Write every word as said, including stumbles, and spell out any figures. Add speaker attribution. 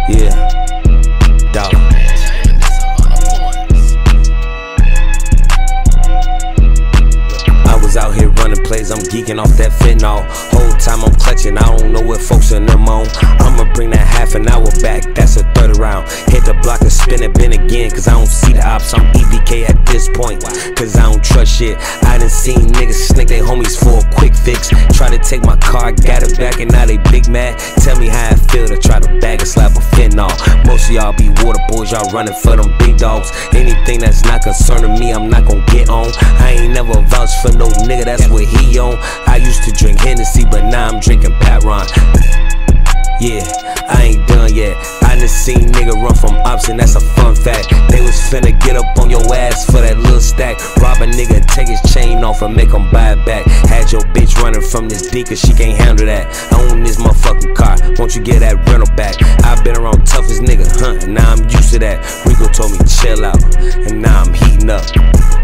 Speaker 1: Yeah, dollar. I was out here running plays, I'm geeking off that fentanyl. Whole time I'm clutching, I don't know what folks in them on. I'ma bring that half an hour back, that's a third round. Hit the block and spin it, been again, cause I don't see the ops. I'm E B K at this point, cause I don't trust shit. I done seen niggas snake they homies for a quick fix. Try to take my car, got it back, and now they big mad. Tell me how I feel to try to bag a slap of fentanyl. Most of y'all be water boys, y'all running for them big dogs. Anything that's not concerning me, I'm not gon' get on. I ain't never vouched for no nigga, that's what he on. I used to drink Hennessy, but now I'm drinking Patron. Yeah, I ain't done yet. I done seen nigga run from ops, and that's a fun fact. They was finna get up on your ass for that little stack. Rob a nigga, take his chain off and make him buy it back. Had your bitch running from this D cause she can't handle that. I own this motherfucking car, won't you get that rental back? I been around toughest nigga, huh, and now I'm used to that. Rico told me chill out, and now I'm heating up.